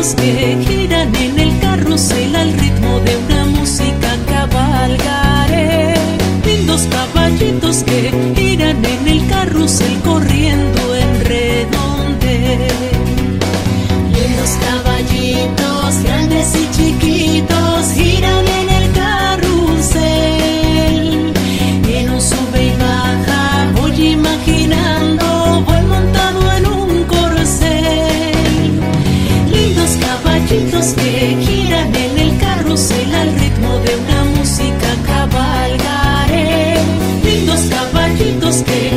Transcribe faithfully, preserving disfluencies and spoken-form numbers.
caballitos que giran en el carrusel al ritmo de una música cabalgaré. Lindos caballitos que giran en el carrusel corriendo en redondel. Lindos caballitos, grandes y chiquitos, giran en el carrusel. En un sube y baja voy imaginando, voy montado en un corcel. Lindos caballitos que giran en el carrusel al ritmo de una música cabalgaré. Lindos caballitos que